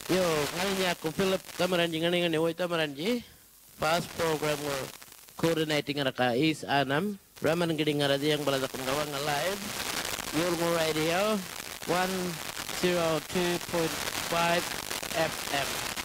Yo, ngayon ako Philip Tamaran ngayon ni Tamaran fast programmer coordinating raka is anam raman giding ngara yang balada kung gawang live Yolngu Radio 102.5 FM.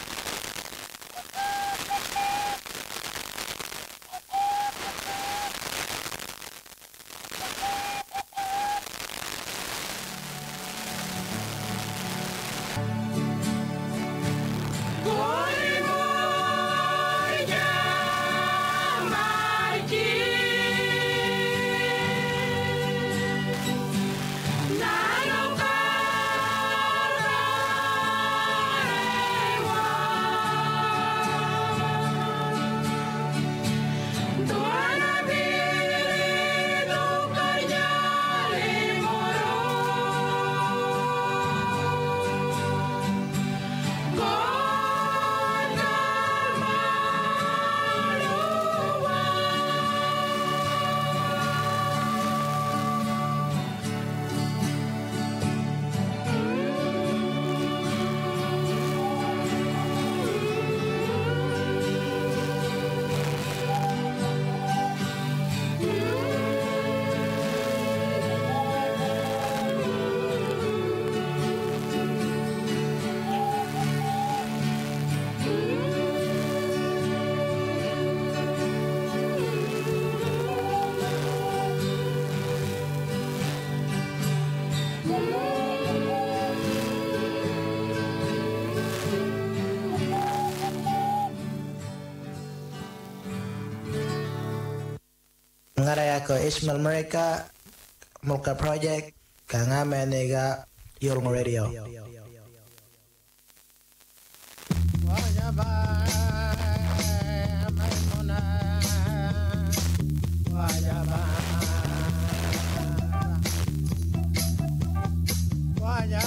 Ngaraya ko Ismail mereka mulka project kanga menega Yolngu Radio.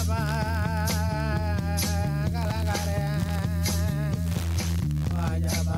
Wajaba